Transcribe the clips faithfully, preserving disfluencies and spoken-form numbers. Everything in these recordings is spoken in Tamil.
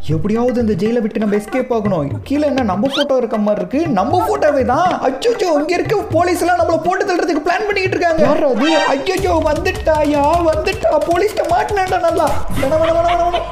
எப்படியாவது இந்த ஜெயிலை விட்டு நம்ம எஸ்கேப் ஆகணும். கீழே என்ன நம்ம போட்டோ இருக்க மாதிரி இருக்கு. நம்ம போட்டோவே தான். அச்சோ, இங்க இருக்க போலீஸ் எல்லாம் நம்மள போட்டு தள்ளுறதுக்கு பிளான் பண்ணிட்டு இருக்காங்க. யார் அது? அச்சோ, வந்துட்டாயா வந்துட்டா. போலீஸ்ட மாட்டினாண்டா. நல்லா வேணா வேணா வேணா வேணா.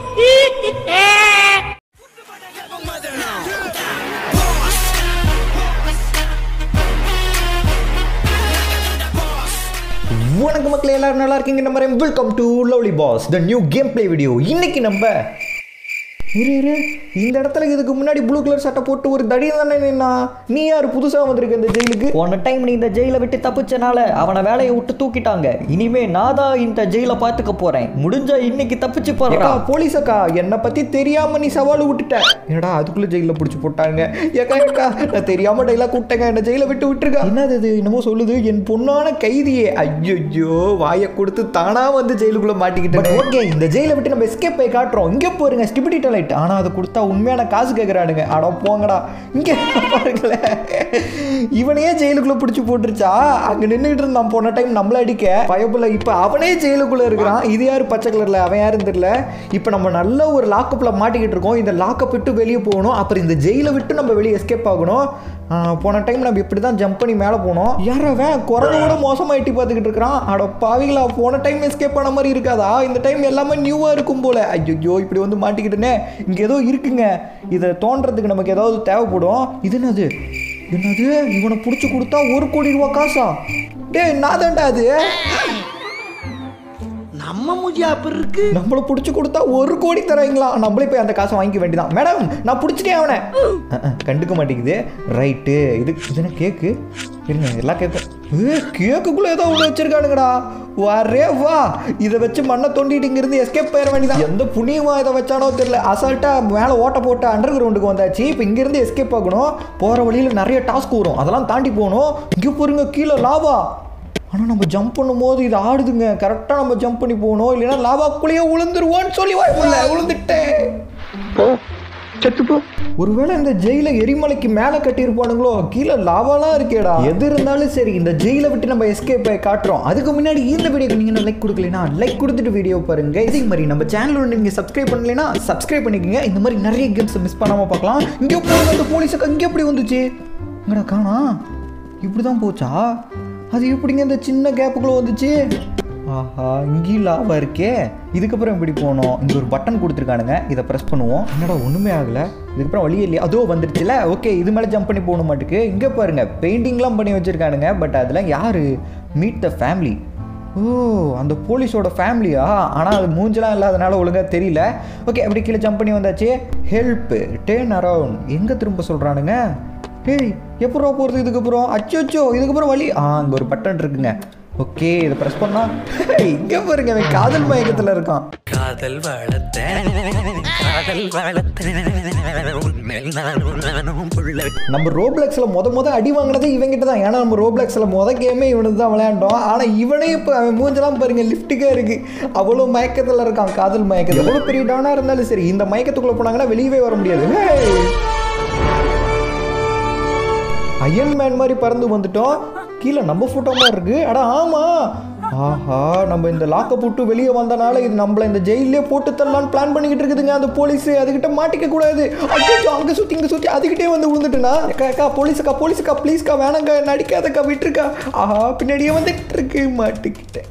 வணக்கம் மக்களே, எல்லாரும் நல்லா இருக்கீங்க நம்புறேன். Welcome to lovely boss the new game play video. இன்னைக்கு நம்ம இரு இரு இந்த இடத்துல இதுக்கு முன்னாடி ப்ளூ கலர் சட்டை போட்டு ஒரு தடி தானே நின்னா. நீ யார் புதுசாக வந்திருக்க இந்த ஜெயிலுக்கு? போன டைம் நீ இந்த ஜெயிலை விட்டு தப்பிச்சனால அவனை வேலையை விட்டு தூக்கிட்டாங்க. இனிமே நான் தான் இந்த ஜெயிலை பார்த்துக்க போறேன். முடிஞ்சா இன்னைக்கு தப்பிச்சு போறா. போலீஸ் அக்கா, என்னை பத்தி தெரியாம நீ சவால் விட்டுட்ட. என்னடா அதுக்குள்ள ஜெயில பிடிச்சி போட்டாங்க. ஏக்கா ஏக்கா நான் தெரியாம டைலாக் விட்டேங்க. என்ன ஜெயில விட்டு விட்டுருக்கா. என்னது இது? என்னமோ சொல்லுது. என் பொண்ணான கைதியே. ஐயோ, வாயை கொடுத்து தானா வந்து ஜெயிலுக்குள்ள மாட்டிக்கிட்டேன். ஓகே, இந்த ஜெயிலை விட்டு நம்ம எஸ்கேப் ஆகி காட்டுறோம். இங்க போருங்க ஸ்டிபிடி லைட். ஆனா அதை கொடுத்தா உண்மையான காசு கேட்கறானுங்க. அட போங்கடா. இங்க பாருங்களேன், இவனையே ஜெயிலுக்குள்ள பிடிச்சி போட்டுருச்சா. அங்க நின்றுட்டு இருந்தான் போன டைம் நம்மள அடிக்க பயப்புல. இப்ப அவனே ஜெயிலுக்குள்ள இருக்கிறான். இது யாரு பச்சை கலர்ல? அவன் யாருன்னு தெரியல. இப்ப நம்ம நல்ல ஒரு லாக்கப்ல மாட்டிக்கிட்டு இருக்கோம். இந்த லாக்கப் விட்டு வெளியே போகணும். அப்புறம் இந்த ஜெயிலை விட்டு நம்ம வெளியே எஸ்கேப் ஆகணும். போன டைம் நம்ம இப்படி தான் ஜம்ப் பண்ணி மேலே போனோம். யாரவன் குறைஞ்சோட மோசமாக எட்டி பார்த்துக்கிட்டு இருக்கிறான். அட பாவிங்களா, போன டைம் எஸ்கேப் ஆன மாதிரி இருக்காதா? இந்த டைம் எல்லாமே நியூவாக இருக்கும் போல. ஐயோ, இப்படி வந்து மாட்டிக்கிட்டுனே. இங்கே ஏதோ இருக்குங்க. இதை தோன்றதுக்கு நமக்கு ஏதாவது தேவைப்படும். இது என்னது? என்னது? இவனை பிடிச்சி கொடுத்தா ஒரு கோடி ரூபா காசா? டே, நான் தான்டா அது. நம்ம முஜியா இருக்கு. நம்மள பிடிச்சி கொடுத்தா ஒரு கோடி தராங்களா? நம்மளே போய் அந்த காசை வாங்கிக்க வேண்டியதான். மேடம், நான் பிடிச்சிட்டேன் அவனை. கண்டுக்க மாட்டேங்குது. ரைட்டு. இது இதுன்னு கேக்கு இருங்க. எல்லாம் கேட்கும். ஏ, கேக்குக்குள்ள ஏதோ ஒன்று வச்சிருக்கானுங்கடா. வரே வா. இதை வச்சு மண்ணை தோண்டிட்டு இங்கிருந்து எஸ்கேப் போயிட வேண்டியதான். எந்த புண்ணியமா இதை வச்சானோ தெரியல. அசால்ட்டா மேலே ஓட்ட போட்டு அண்டர் கிரவுண்டுக்கு வந்தாச்சு. இப்போ இங்கிருந்து எஸ்கேப் ஆகணும். போகிற வழியில் நிறைய டாஸ்க் வரும். அதெல்லாம் தாண்டி போகணும். இங்கே போருங்க, கீழே லாவா. ஆனால் நம்ம ஜம்ப் பண்ணும்போது இது ஆடுதுங்க. கரெக்டாக நம்ம ஜம்ப் பண்ணி போகணும். இல்லைன்னா லாவாக்குள்ளேயே விழுந்துருவோன்னு சொல்லி வாய்ப்பில்ல. விழுந்துட்டேன். ஒருவேளை இந்த ஜெயில எரிமலைக்கு மேலே கட்டியிருப்பானுங்களோ? கீழே லாவாலாம் இருக்கேடா. எது இருந்தாலும் சரி, இந்த ஜெயிலை விட்டு நம்ம எஸ்கேப் ஆகி காட்டுறோம். அதுக்கு முன்னாடி இந்த வீடியோக்கு நீங்கள் லைக் கொடுக்கலனா லைக் கொடுத்துட்டு வீடியோ பாருங்க. இதே மாதிரி நம்ம சேனல் நீங்கள் சப்ஸ்கிரைப் பண்ணலைன்னா சப்ஸ்கிரைப் பண்ணிக்கோங்க. இந்த மாதிரி நிறைய கேம்ஸ் மிஸ் பண்ணாமல் பார்க்கலாம். இங்கே போய் அந்த போலீஸுக்கு இங்கே எப்படி வந்துச்சு? இங்கடா காணா. இப்படி தான் போச்சா? அது எப்படிங்க இந்த சின்ன கேப்புக்குள்ளே வந்துச்சு? ஆஹா, இங்கேயும் லாவா இருக்கே. இதுக்கப்புறம் எப்படி போகணும்? இங்கே ஒரு பட்டன் கொடுத்துருக்கானுங்க. இதை ப்ரெஸ் பண்ணுவோம். என்னடா ஒன்றுமே ஆகலை. இதுக்கப்புறம் வழியே இல்லையா? அதோ வந்துடுச்சுல. ஓகே, இது மேலே ஜம்ப் பண்ணி போகணும் மாட்டுக்கு. இங்கே பாருங்கள், பெயிண்டிங்லாம் பண்ணி வச்சுருக்கானுங்க. பட் அதெல்லாம் யார்? Meet the family. ஓ, அந்த போலீஸோட ஃபேமிலியா? ஆனால் அது மூஞ்செலாம் இல்லாதனால ஒழுங்காக தெரியல. ஓகே, அப்படி கீழே ஜம்ப் பண்ணி வந்தாச்சு. Help, turn around. எங்கே திரும்ப சொல்கிறானுங்க? ஏய், எப்படா போகிறது இதுக்கப்புறம்? அச்சோ, இதுக்கப்புறம் வழி. ஆ, அங்கே ஒரு பட்டன் இருக்குங்க. ஓகே, இதை ப்ரெஸ் பண்ணா இங்கே பாருங்க, அவன் காதல் மயக்கத்தில் இருக்கான். காதல் வளர்த்த காதல் வளர்த்த நம்ம ரோப்ளெக்ஸில் முத முத அடி வாங்கினது இவங்கிட்ட தான். ஏன்னா நம்ம ரோப்ளெக்ஸில் முத கேமே இவனுக்கு தான் விளையாண்டோம். ஆனால் இவனே இப்போ அவன் மூஞ்செல்லாம் பாருங்க லிஃப்ட்டுக்கே இருக்கு. அவ்வளோ மயக்கத்தில் இருக்கான், காதல் மயக்கத்தில். எவ்வளோ பெரிய டவுனாக இருந்தாலும் சரி, இந்த மயக்கத்துக்குள்ளே போனாங்கன்னா வெளியவே வர முடியாது. அயன் மேன் மாதிரி பறந்து வந்துட்டோம். கீழே நம்ம ஃபோட்டோ மாதிரி இருக்கு. அடா ஆமா. ஆஹா, நம்ம இந்த லாக்கை போட்டு வெளியே வந்தனால இது நம்மள இந்த ஜெயிலே போட்டு தரலான்னு பிளான் பண்ணிக்கிட்டு இருக்குதுங்க அந்த போலீஸ். அதுக்கிட்ட மாட்டிக்க கூடாது. அச்சோ, அங்கே சுற்றி இங்கே சுற்றி அதுக்கிட்டே வந்து விழுந்துட்டுனா. அக்கா போலீஸுக்கா போலீஸுக்கா ப்ளீஸ்க்கா வேணாங்க, நடிக்காதக்கா, விட்டுருக்கா. ஆஹா, பின்னாடியே வந்துட்டு இருக்கு. மாட்டிக்கிட்டேன்.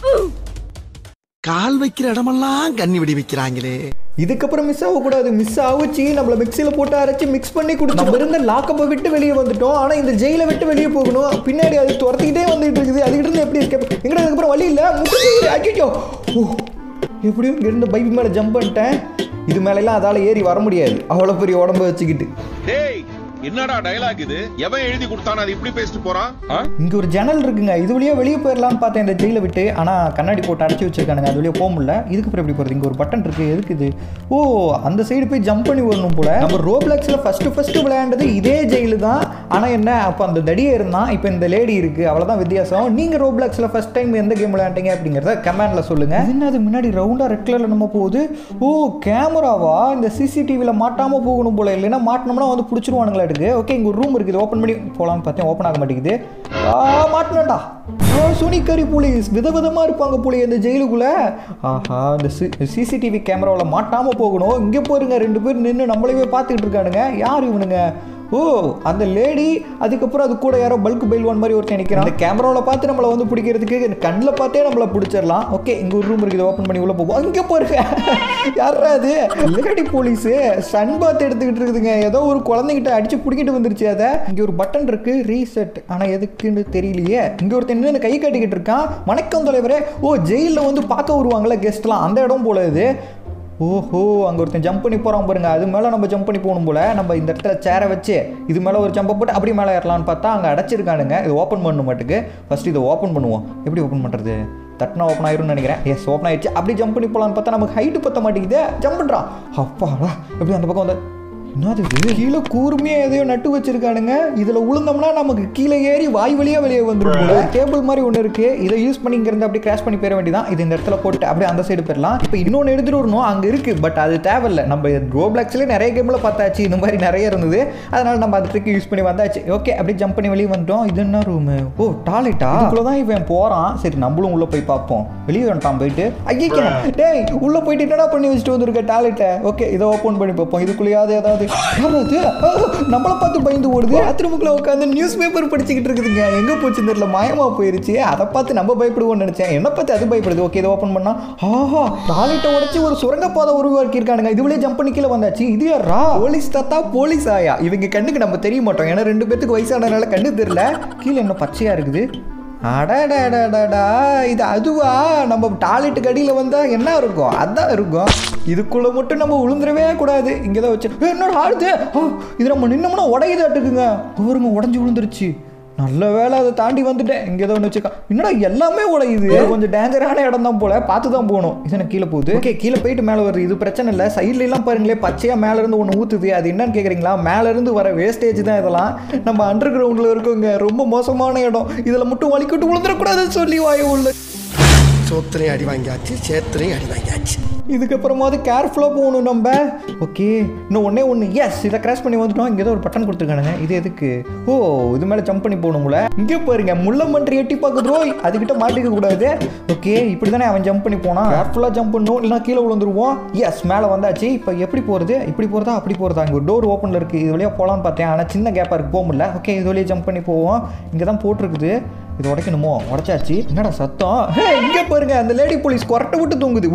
கால் வைக்கிற இடமெல்லாம் கண்ணி வெடி வைக்கிறாங்களே. இதுக்கப்புறம் மிஸ் ஆகக்கூடாது. மிஸ் ஆகுச்சு. நம்மள மிக்சியில் போட்டு அரைச்சி மிக்ஸ் பண்ணி குடிச்சு இருந்த லாக்கப்பை விட்டு வெளியே வந்துட்டோம். ஆனால் இந்த ஜெயிலை விட்டு வெளியே போகணும். பின்னாடி அது துரத்திக்கிட்டே வந்துட்டு இருக்குது. அதுக்கிட்ட இருந்து எப்படி எஸ்கேப்? எங்கடா அதுக்கப்புறம் வழி இல்லை. அச்சோ, எப்படியும் இங்கிருந்து பைப் மேலே ஜம்ப் பண்ணிட்டேன். இது மேலெல்லாம் அதால் ஏறி வர முடியாது, அவ்வளோ பெரிய உடம்பு வச்சுக்கிட்டு. என்னடா டயலாக் இது? எவன் எழுதி கொடுத்தானே அது இப்படி பேசிட்டு போறான்? இங்க ஒரு ஜன்னல் இருக்குங்க. இது வழியா வெளியே போயிடலாம்னு பார்த்தேன் இந்த ஜெயிலை விட்டு. ஆனா கண்ணாடி போட்டு அடைச்சி வச்சிருக்கானுங்க. அது வழியா போக முடியல. இதுக்கு அப்புறம் எப்படி போறது? இங்க ஒரு பட்டன் இருக்கு. எதுக்கு இது? ஓ, அந்த சைடு போய் ஜம்ப் பண்ணி வரணும் போல. நம்ம ரோப்ளெக்ஸ்ல ஃபர்ஸ்ட் ஃபர்ஸ்ட் விளையாண்டது இதே ஜெயிலு தான். ஆனா என்ன, அப்போ அந்த தடியே இருந்தான், இப்போ இந்த லேடி இருக்கு. அவ்வளவுதான் வித்தியாசம். நீங்க ரோப்ளெக்ஸ்ல ஃபர்ஸ்ட் டைம் எந்த கேம் விளையாண்டீங்க அப்படிங்கறத கமெண்ட்ல சொல்லுங்க. என்ன அது முன்னாடி ரவுண்டா ரெட் கலர்ல நம்ம போகுது? ஓ, கேமராவா? இந்த சிசிடிவில மாட்டாம போகணும் போல. இல்லைன்னா மாட்டினோம்னா வந்து பிடிச்சிருவானுங்களா இருக்கு. ஓகே, இங்க ஒரு ரூம் இருக்குது. ஓப்பன் பண்ணி போகலான்னு பார்த்தேன். ஓப்பன் ஆக மாட்டேங்குது. ஆ, மாட்டினேன்டா. துணிக்கறி போலீஸ் விதவிதமா இருப்பாங்க போலீஸ் இந்த ஜெயிலுக்குள்ள. ஆஹா, இந்த சிசிடிவி கேமராவில் மாட்டாம போகணும். இங்க போருங்க ரெண்டு பேர் நின்று நம்மளவே பார்த்துக்கிட்டு இருக்கானுங்க. யார் இவனுங்க? ஓ, அந்த லேடி, அதுக்கப்புறம் அது கூட யாரோ பல்க் பைல்வான் மாதிரி ஒருத்தர் நினைக்கிறான். அந்த கேமராவில் பார்த்து நம்மளை வந்து பிடிக்கிறதுக்கு கண்ணில் பார்த்தே நம்மளை பிடிச்சிடலாம். ஓகே, இங்கே ஒரு ரூம் இருக்குது, ஓப்பன் பண்ணி உள்ள போகும். அங்கே போருங்க, யாரா அது? லேடி போலீஸு சன் பாத் எடுத்துக்கிட்டு இருக்குதுங்க. ஏதோ ஒரு குழந்தைகிட்ட அடிச்சு பிடிக்கிட்டு வந்துருச்சு. அதை இங்கே ஒரு பட்டன் இருக்கு, ரீசெட். ஆனால் எதுக்குன்னு தெரியலையே. இங்கே ஒருத்தர் நின்று கை காட்டிக்கிட்டு இருக்கான். வணக்கம் தலைவரே. ஓ, ஜெயிலில் வந்து பார்க்க வருவாங்களே கெஸ்ட்லாம், அந்த இடம் போல இது. ஓஹோ, அங்கே ஒருத்தன் ஜம்ப் பண்ணி போகிறான் பாருங்க. அது மேலே நம்ம ஜம்ப் பண்ணி போகணும் போல. நம்ம இந்த இடத்துல சேரை வச்சு இது மேலே ஒரு ஜம்பை போட்டு அப்படி மேலே ஏறலான்னு பார்த்தா அங்கே அடைச்சிருக்கானுங்க. இது ஓப்பன் பண்ணணும் மாட்டுக்கு. ஃபஸ்ட்டு இதை ஓப்பன் பண்ணுவோம். எப்படி ஓப்பன் பண்ணுறது? தட்டினா ஓப்பன் ஆயிரும்னு நினைக்கிறேன். எஸ், ஓப்பன் ஆயிடுச்சு. அப்படி ஜம்ப் பண்ணி போகலான்னு பார்த்தா நமக்கு ஹைட்டு பற்ற மாட்டேங்குது. ஜம்ப் பண்ணுறான். அப்பாடா, எப்படி அந்த பக்கம் வந்து என்னது இது? கீழே கூர்மையா எதையோ நட்டு வச்சிருக்கானுங்க. இதுல உளுந்தோம்னா நமக்கு கீழே ஏறி வாய் வழியா வெளியே வந்துடும். டேபிள் மாதிரி ஒன்று இருக்கு. இதை யூஸ் பண்ணி இங்க இருந்து அப்படியே கிராஷ் பண்ணி போயிட வேண்டியதான். இது இந்த இடத்துல போட்டு அப்படியே அந்த சைடு போயிடலாம். இப்போ இன்னொன்று எடுத்துட்டு வரணும், அங்க இருக்கு. பட் அது தேவையில்லை. நம்ம ரோப்ளாக்ஸ்ல நிறைய கேம்ல பார்த்தாச்சு, இந்த மாதிரி நிறைய இருந்தது. அதனால நம்ம அந்த ட்ரிக் யூஸ் பண்ணி வந்தாச்சு. ஓகே, அப்படியே ஜம்ப் பண்ணி வெளியே வந்துட்டோம். இது என்ன ரூமு? ஓ, டாய்லெட்டா? இதுக்குள்ளதான் இவன் போறான். சரி, நம்மளும் உள்ள போய் பார்ப்போம். வெளியே வந்துட்டான் போயிட்டு. ஐயா, டேய், உள்ள போயிட்டு என்னடா பண்ணி வச்சுட்டு வந்துருக்க டாய்லெட்டை? ஓகே, இதை ஓப்பன் பண்ணி பார்ப்போம். இதுக்குள்ளேயாவது ஏதாவது நம்மளை பார்த்து பயந்து ஓடுது. பாத்ரூமுக்குள்ள உட்காந்து நியூஸ் பேப்பர் படிச்சுக்கிட்டு இருக்குதுங்க. எங்க போச்சு தெரியல, மாயமா போயிருச்சு. அதை பார்த்து நம்ம பயப்படுவோம்னு நினைச்சேன். என்ன பார்த்து அது பயப்படுது. ஓகே, இதை ஓப்பன் பண்ணா ஆஹா, டாய்லெட்டை உடைச்சு ஒரு சுரங்கப்பாதை உருவாக்கி இருக்கானுங்க. இதுவளே ஜம்ப் பண்ணி கீழே வந்தாச்சு. இது யாரா? போலீஸ் தாத்தா, போலீஸ் ஆயா. இவங்க கண்ணுக்கு நம்ம தெரிய மாட்டோம். ஏன்னா ரெண்டு பேத்துக்கு வயசானதுனால கண்ணு தெரியல. கீழே என்ன பச்சையா இருக்குது. அடடடடடா, இது அதுவா? நம்ம டாய்லெட்டுக்கு அடியில் வந்தால் என்ன இருக்கும்? அதான் இருக்கும். இதுக்குள்ளே மட்டும் நம்ம விழுந்துடவே கூடாது. இங்கே தான் வச்சு என்னோட ஆடுது. இது நம்ம நின்னோம்னா உடையுதாட்டுக்குங்க. ஒருங்க உடஞ்சி விழுந்துருச்சு. நல்ல வேலை, அதை தாண்டி வந்துட்டேன். இங்கே ஏதோ ஒன்று வச்சுருக்கான். என்னடா எல்லாமே உடையுது. கொஞ்சம் டேஞ்சரான இடம் தான் போல, பார்த்து தான் போகணும். இது என்ன கீழே போகுது? ஓகே, கீழே போயிட்டு மேலே வருது. இது பிரச்சனை இல்லை. சைட்ல எல்லாம் பாருங்களேன், பச்சையாக மேலேருந்து ஒன்று ஊற்றுது. அது என்னன்னு கேட்குறீங்களா? மேலேருந்து வர வேஸ்டேஜ் தான் இதெல்லாம். நம்ம அண்டர் கிரவுண்டில் இருக்கோங்க. ரொம்ப மோசமான இடம். இதில் மட்டும் வலிக்கிட்டு விழுந்துடக்கூடாதுன்னு சொல்லி வாய உள்ள சோத்திரையும் அடி வாங்கியாச்சு, சேத்திரையும் அடி வாங்கியாச்சு. இதுக்கப்புறமாவது கேர்ஃபுல்லாக போகணும் நம்ம. ஓகே, இன்னும் ஒன்றே ஒன்று. எஸ், இதை கிராஷ் பண்ணி வந்துட்டோம். இங்கே ஏதோ ஒரு பட்டன் கொடுத்துருக்கானுங்க. இது எதுக்கு? ஓ, இது மேலே ஜம்ப் பண்ணி போகணும்ல. இங்கே பாருங்க, முள்ளம்பன்றி எட்டி பார்க்குறோ, அதுக்கிட்ட மாட்டிக்க கூடாது. ஓகே, இப்படி தானே அவன் ஜம்ப் பண்ணி போனான். கேர்ஃபுல்லாக ஜம்ப் பண்ணணும், இல்லைனா கீழே விழுந்துருவோம். எஸ், மேலே வந்தாச்சு. இப்போ எப்படி போகிறது? இப்படி போகிறதா அப்படி போகிறதா? இங்கே ஒரு டோர் ஓப்பனில் இருக்குது. இது வழியாக போகலான்னு பார்த்தேன். ஆனால் சின்ன கேப்பாக இருக்குது, போக முடியல. ஓகே, இது வழியாக ஜம்ப் பண்ணி போவோம். இங்கே தான் போட்டிருக்குது. இது உடைக்கணுமோ? உடைச்சாச்சு. என்னடா சத்தம்? இங்கே பாருங்க, அந்த லேடி போலீஸ் கொரட்டை விட்டு தூங்குது.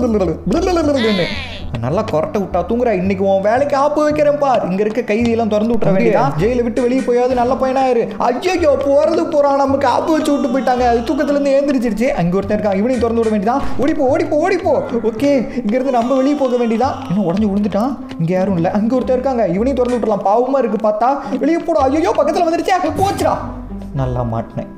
நல்லா கொரட்டை விட்டா தூங்குறா. இன்னைக்கு உன் வேலைக்கு ஆப்பு வைக்கிறேன் பார். இங்க இருக்க கைதியெல்லாம் திறந்து விட்டுற வேண்டியதான். ஜெயில விட்டு வெளியே போயாவது நல்ல பையனாயிரு. ஐயோ, போறது போறான், நமக்கு ஆப்பு வச்சு விட்டு போயிட்டாங்க. அது தூக்கத்துல இருந்து ஏந்திரிச்சிருச்சு. அங்க ஒருத்தர் இருக்கான், இவனையும் திறந்து விட வேண்டியதான். ஓடிப்போ ஓடிப்போ ஓடிப்போ. ஓகே, இங்க இருந்து நம்ம வெளியே போக வேண்டியதான். இன்னும் உடஞ்சு விழுந்துட்டான். இங்க யாரும் இல்லை. அங்க ஒருத்தர் இருக்காங்க, இவனையும் திறந்து விட்டுலாம். பாவமா இருக்கு பார்த்தா. வெளியே போடும். ஐயோ, பக்கத்துல வந்துருச்சா? போச்சுடா. நல்லா மாட்டினேன்.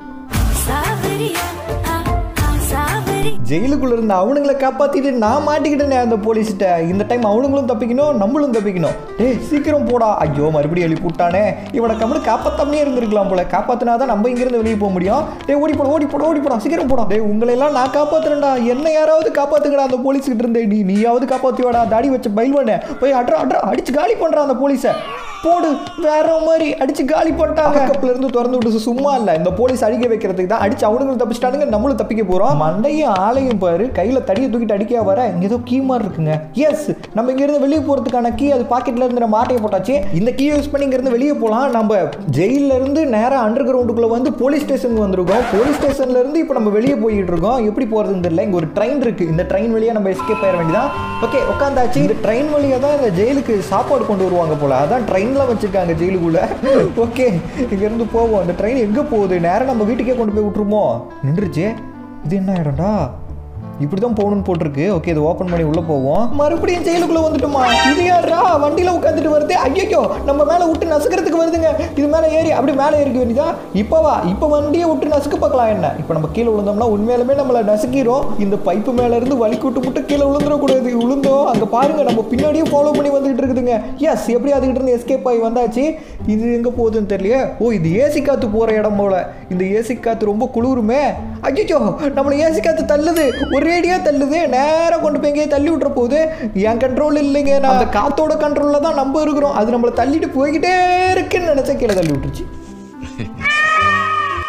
ஜெயிலுக்குள்ள இருந்த அவனுங்களை காப்பாத்திட்டு நான் மாட்டிக்கிட்டேனே அந்த போலீஸ்கிட்ட. இந்த டைம் அவனுங்களும் தப்பிக்கணும், நம்மளும் தப்பிக்கணும். டேய், சீக்கிரம் போடா. ஐயோ, மறுபடியும் எழுப்பி விட்டானே. இவனை கம்மனு காப்பாத்தாமே இருந்திருக்கலாம் போல. காப்பாத்தினாதான் நம்ம இங்கிருந்து வெளியே போக முடியும். டேய், ஓடி போட ஓடி போட ஓடி போடா, சீக்கிரம் போடா. டேய், உங்களை எல்லாம் நான் காப்பாத்துறேன்டா. என்ன யாராவது காப்பாத்துக்கடா அந்த போலீஸ் கிட்ட இருந்தே. நீ நீயாவது காப்பாத்திவாடா. தாடி வச்ச பைல்வானே போய் அட்ரா அட்ரா அடிச்சு காலி பண்றான் அந்த போலீஸை. போடு, வேற மாதிரி அடிச்சு காலி பண்ணிட்டாங்க. கப்ல இருந்து திறந்து விட்டு சும்மா இல்ல, இந்த போலீஸ் அடிக்க வைக்கிறதுக்கு தான். அடிச்சு அவனுங்களும் தப்பிச்சிட்டானுங்க, நம்மளும் தப்பிக்க போறோம். மண்டையும் ஆளையும் பாரு, கையில தடியை தூக்கிட்டு அடிக்க வர. இங்க ஏதோ கீ மாதிரி இருக்குங்க. எஸ், நம்ம இங்க இருந்து வெளியே போறதுக்கான கீ. அது பாக்கெட்ல இருந்து நம்ம மாட்டையை போட்டாச்சு. இந்த கீ யூஸ் பண்ணி இங்க இருந்து வெளியே போலாம். நம்ம ஜெயில இருந்து நேரா அண்டர் கிரவுண்டுக்குள்ள வந்து போலீஸ் ஸ்டேஷனுக்கு வந்திருக்கோம். போலீஸ் ஸ்டேஷன்ல இருந்து இப்போ நம்ம வெளியே போயிட்டு இருக்கோம். எப்படி போறதுன்னு தெரியல. இங்க ஒரு ட்ரெயின் இருக்கு. இந்த ட்ரெயின் வழியா நம்ம எஸ்கேப் ஆயிட வேண்டியதான். ஓகே, உட்காந்தாச்சு. இந்த ட்ரெயின் வழியா தான் இந்த ஜெயிலுக்கு சாப்பாடு கொண்டு வருவாங்க போல. அதான் ட்ரெயின்ல வச்சிருக்காங்க ஜெயிலுக்குள்ள. ஓகே, இங்க இருந்து போவோம். இந்த ட்ரெயின் எங்க போகுது? நேரம் நம்ம வீட்டுக்கே கொண்டு போய் விட்டுருமோ? நின்றுச்சு. இது என்ன இடம்டா? இப்படி தான் போகணும்னு போட்டிருக்கு. ஓகே, இதை ஓப்பன் பண்ணி உள்ள போவோம். மறுபடியும் ஜெயிலுக்குள்ள வந்துட்டோமா? இது யாரா வண்டியில உட்காந்துட்டு வருது? ஐயோ, நம்ம மேல விட்டு நசுக்கிறதுக்கு வருதுங்க. இது மேல ஏறி அப்படி மேலே ஏறிக்க வேண்டியதா? இப்பவா? இப்போ வண்டியை விட்டு நசுக்க பார்க்கலாம். என்ன இப்போ நம்ம கீழே விழுந்தோம்னா உண்மையிலுமே நம்மளை நசுக்கிறோம். இந்த பைப்பு மேல இருந்து வலிக்கு விட்டு விட்டு கீழே விழுந்துடக்கூடாது. விழுந்தோம். அங்க பாருங்க, நம்ம பின்னாடியே ஃபாலோ பண்ணி வந்துகிட்டு இருக்குதுங்க. எஸ், எப்படி அதுகிட்ட இருந்து எஸ்கேப் ஆகி வந்தாச்சு. இது எங்க போகுதுன்னு தெரியல. ஓ, இது ஏசி காத்து போற இடம் போல. இந்த ஏசி காத்து ரொம்ப குளிருமே. ஐயோ, நம்மளை ஏசி காத்து தள்ளுது. ஒரேடியா தள்ளுது. நேரம் கொண்டு போய் எங்கேயே தள்ளி விட்டுற போகுது. என் கண்ட்ரோல் இல்லைங்க. நான் அந்த காத்தோட கண்ட்ரோல்ல தான் நம்ம இருக்கிறோம். அது நம்மளை தள்ளிட்டு போய்கிட்டே இருக்குன்னு நினைச்சா கீழே தள்ளி விட்டுருச்சு.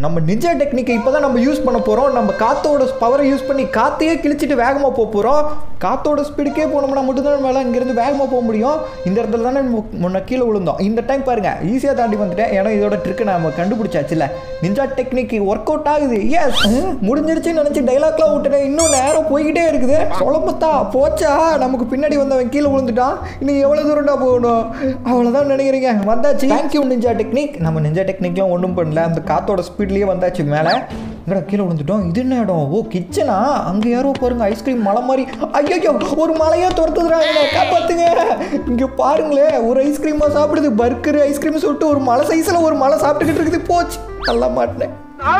நம்ம நிஞ்சா டெக்னிக்கை இப்போ தான் நம்ம யூஸ் பண்ண போகிறோம். நம்ம காற்றோட பவரை யூஸ் பண்ணி காற்றையே கிழிச்சிட்டு வேகமாக போக போகிறோம். காற்றோட ஸ்பீடுக்கே போனோம்னா மட்டும்தான் மேலே இங்கேருந்து வேகமாக போக முடியும். இந்த இடத்துல தானே முன்ன கீழே விழுந்தோம். இந்த டைம் பாருங்கள் ஈஸியாக தாண்டி வந்துட்டேன். ஏன்னா இதோட ட்ரிக்கு நம்ம கண்டுபிடிச்சாச்சுல. நிஞ்சா டெக்னிக் ஒர்க் அவுட் ஆகுது. எஸ் முடிஞ்சிருச்சுன்னு நினச்சி டைலாக்லாம் விட்டுட்டேன். இன்னும் நேரம் போய்கிட்டே இருக்குது. சொல்லப்பத்தா போச்சா நமக்கு பின்னாடி வந்தவன் கீழே விழுந்துட்டான். இன்னும் எவ்வளோ தூரம்டா போகணும்? அவ்வளோதான் நினைக்கிறீங்க. வந்தாச்சு. Thank you ninja technique. நம்ம நிஞ்சா டெக்னிக்லாம் ஒன்றும் பண்ணல. அந்த காற்றோட ஸ்பீட்லேயே வந்தாச்சு மேலே. இங்கடா கீழே விழுந்துட்டோம். இது என்ன இடம்? ஓ கிச்சனா. அங்கே யாரோ பாருங்க ஐஸ்கிரீம் மலை மாதிரி. ஐயோ ஒரு மலையா துரத்துதுறாங்க. காப்பாத்துங்க. இங்கே பாருங்களேன் ஒரு ஐஸ்கிரீமா சாப்பிடுது. பர்கர் ஐஸ்கிரீம் சொல்லிட்டு ஒரு மலை சைஸில் ஒரு மலை சாப்பிட்டுக்கிட்டு இருக்குது. போச்சு நல்லா மாட்டினேன்.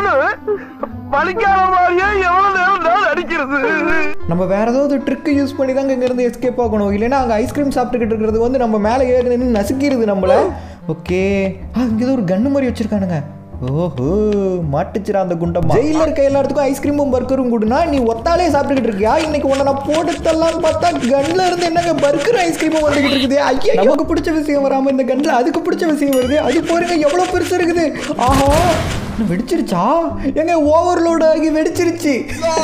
நம்ம வேற ஏதாவது ட்ரிக் யூஸ் பண்ணி தாங்க இங்கேருந்து எஸ்கேப் ஆகணும். இல்லைன்னா அங்கே ஐஸ்கிரீம் சாப்பிட்டுக்கிட்டு இருக்கிறது வந்து நம்ம மேலே ஏறி நின்று நசுக்கிடுது நம்மள. ஓகே இங்கே ஒரு கன்னு மாதிரி வச்சிருக்கானுங்க. ஓஹோ மாட்டுச்சுரா அந்த குண்டம்மா. ஜெயில இருக்க எல்லாத்துக்கும் ஐஸ்கிரீமும் பர்கரும் கூடுனா நீ ஒத்தாலே சாப்பிட்டுக்கிட்டு இருக்கியா? இன்னைக்கு உன்னை நான் போட்டு தரலான்னு பார்த்தா கன்ல இருந்து என்னங்க பர்கர் ஐஸ்கிரீமும் வந்துகிட்டு இருக்குது. ஐயா நமக்கு பிடிச்ச விஷயம் வராம இந்த கன்ல அதுக்கு பிடிச்ச விஷயம் வருது. அது போறீங்க எவ்வளவு பெருசு இருக்குது. ஆஹா வெடிச்சிருச்சா? எங்க ஓவர்லோட் ஆகி வெடிச்சிருச்சு.